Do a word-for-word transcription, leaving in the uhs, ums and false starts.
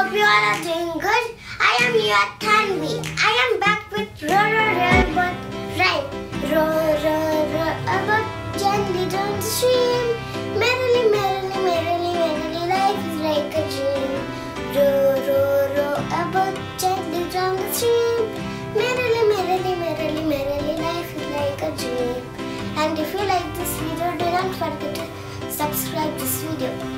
hope you all are doing good. I am your Tanvi. I am back with row, row, row about rhyme. Row, row, row about gently down the stream. Merrily, merrily, merrily, merrily, life is like a dream. Row, row, row about gently down the stream. Merrily, merrily, merrily, merrily, life is like a dream. And if you like this video, do not forget to subscribe this video.